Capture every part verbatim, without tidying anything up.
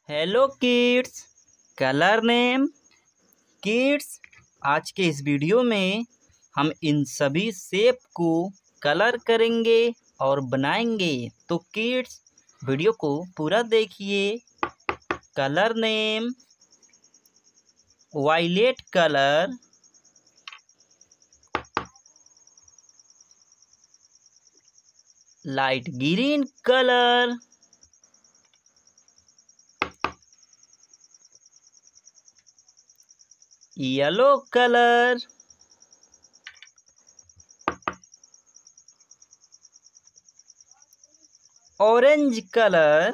Hello kids, colour name. Kids, आज के इस वीडियो में हम इन सभी शेप को कलर करेंगे और बनाएंगे। तो किड्स, वीडियो को पूरा देखिए। Colour name: violet colour, light green colour, yellow colour, orange colour,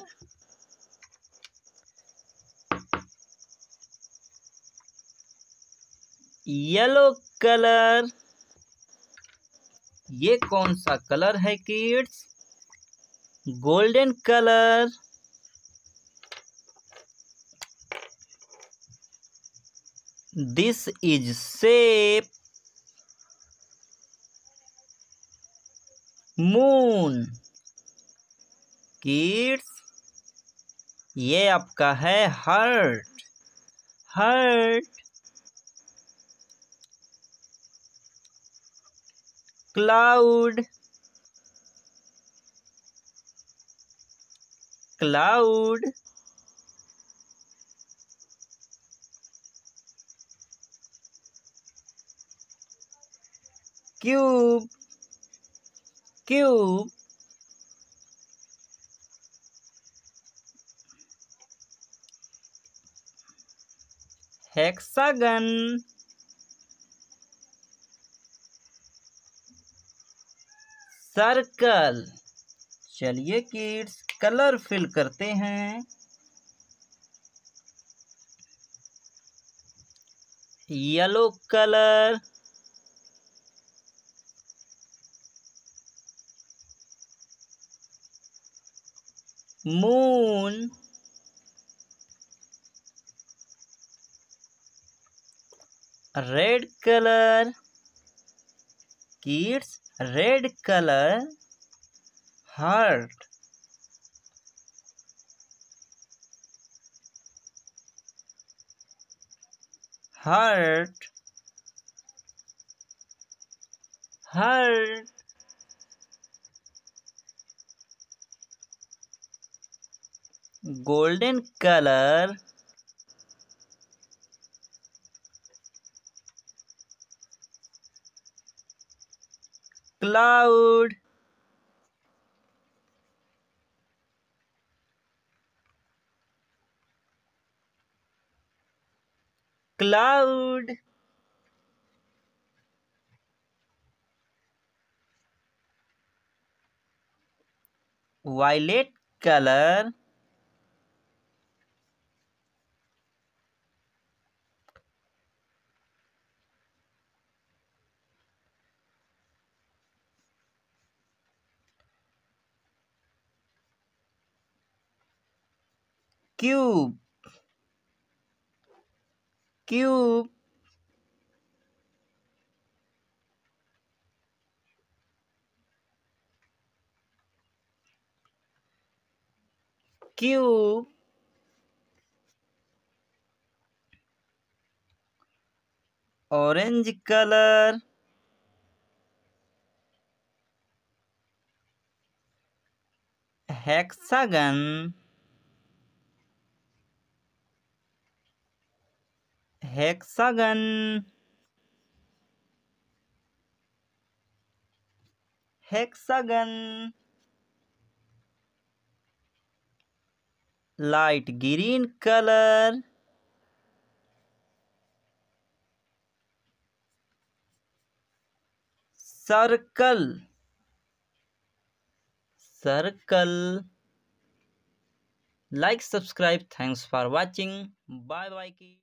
yellow colour. ये कौन सा कलर है kids? Golden colour. This is shape moon. Kids, ये आपका है heart. Heart. Cloud. Cloud. Cube. Cube. Hexagon. Circle. चलिए किड्स, कलर फिल करते हैं। Yellow colour, moon, red colour. Kids, red colour heart. Heart. Heart. Golden colour, cloud. Cloud. Violet colour, cube. Cube. Cube. Orange colour, hexagon. Hexagon. Hexagon. Light green colour, circle. Circle. Like, subscribe. Thanks for watching. Bye bye की